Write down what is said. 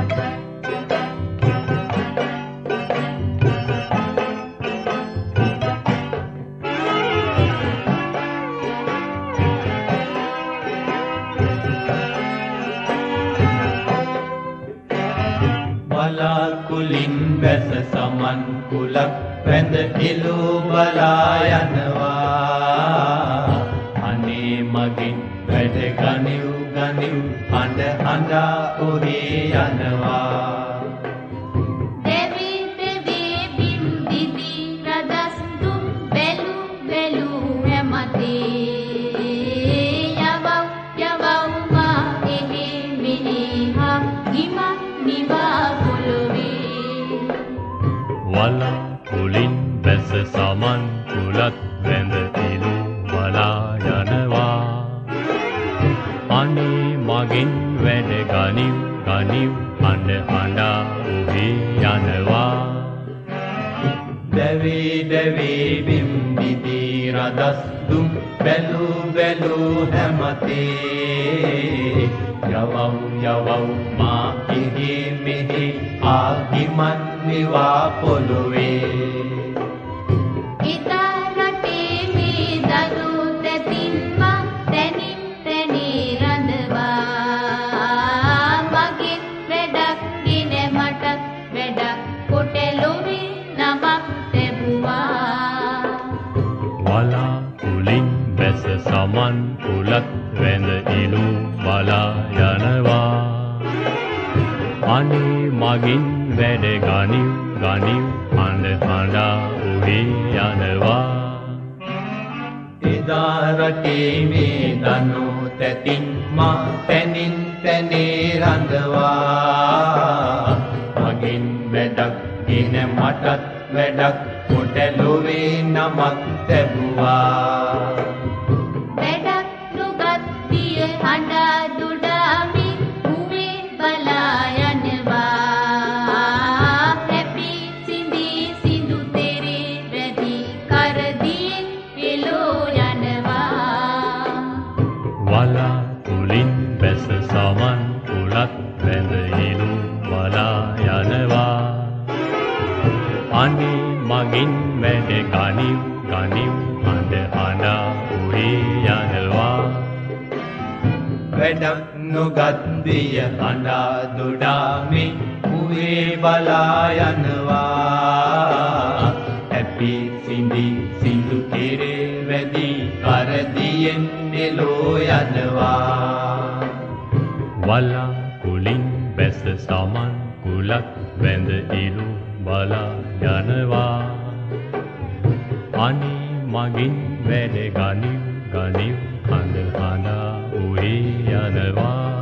වලාකුලින් වැස සමන් කුලක් වැඳ එළෝ බලා යනවා අනේ මගෙන් වැඩ ගනිව් ගනිව් හඬ හඬා ඔහේ යනවා දෙවි දෙවි බිම් දිදි රදස් දුම් බැලු බැලු හැමතේ යවව් යවව් මා එහි මිනිහා ගිමන් නිවා වලාකුලින් වැස සමන් කුලත් වැඳ එළු බලා යනවා අනේ මගෙන් වැඩ ගනිව් ගනිව් හඬ හඬා ඔහේ යනවා දැවී දැවී බිම් දිදි රදස් දුම් බැලු බැලු හැමතේ යවව් යවව් මා එහි මෙහි ආගිමන් නිවා පොළොවේ ඉතා රටේ මේ දරු තැතින්වා තැනින් තැනේ රඳවා මගෙත් වැඩක් ගෙන මටත් වැඩක් කොටලොවේ නමක් තැබුවා වලාකුලින් වැස සමන් කුලත් වැඳ එළු බලා යනවා අනේ මගින් වැඩ ගනිව් ගනිව් හඬ හඬා ඔහේ යනවා එදා රටේ මේ දනු තැතින් මා තැනින් තැනේ රඳවා මගෙන් වැඩක් ගෙන මටත් වැඩක් කොටලොවේ නමක් තැබුවා වැඩක් නොගත් දිය හඬා දුඩාමි උවේ බලා යනවා හැපි සිඳි සිඳු තෙරේ වැදි කරදියෙන් පෙළෝ යනවා වලාකුලින් වැස සමන් කුලත් වැඳ එළු බලා යනවා අනේ මගින් වැඩ ගනිව් ගනිව් හඬ හඬා ඔහේ යනවා වැඩක් නොගත් දිය හඬා දොඩාමි උවේ බලා යනවා හැපි සිඳි සිඳු කෙරේ වැදි කරදියෙන් එළෝ යනවා වලාකුලින් වැස සමන් කුලත් වැඳ එළු බලා යනවා අනේ මගින් වැඩ ගනිව් ගනිව් හඬ හඬා ඔහේ යනවා